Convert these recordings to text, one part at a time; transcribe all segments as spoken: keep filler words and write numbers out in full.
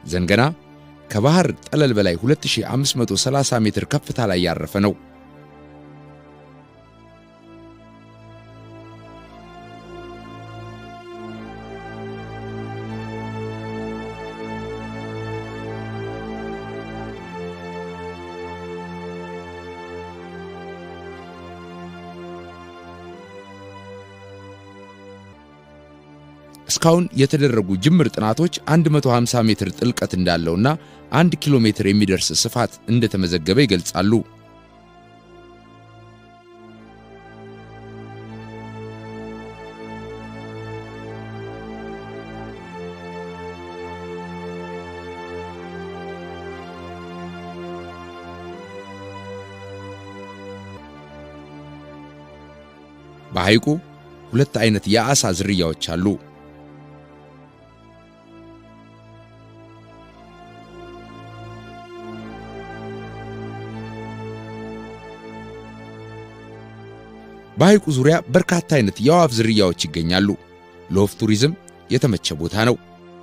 ዘንገና ከባህር ጠለል በላይ ሁለት ሺህ አምስት መቶ ሰላሳ ሜትር ከፍታ ላይ ያረፈ ነው። እስካሁን የተደረጉ ጅምር ጥናቶች አንድ መቶ ሃምሳ ሜትር ጥልቀት እንዳለውና አንድ ኪሎ ሜትር የሚደርስ ስፋት እንደተመዘገበ ይገልጻሉ። በሐይቁ ሁለት አይነት የአሳ ዝርያዎች አሉ። በሐይቁ ዙሪያ በርካታ አይነት የአዋፍ ዝርያዎች ይገኛሉ። ለወፍ ቱሪዝም የተመቸ ቦታ ነው።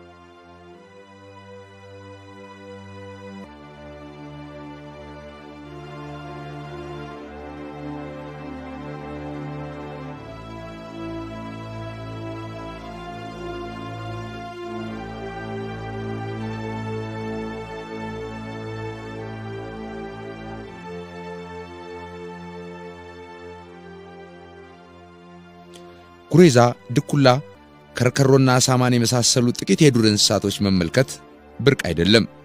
ጉሬዛ፣ ድኩላ፣ ከርከሮና ሳማን የመሳሰሉ ጥቂት የዱር እንስሳቶች መመልከት ብርቅ አይደለም።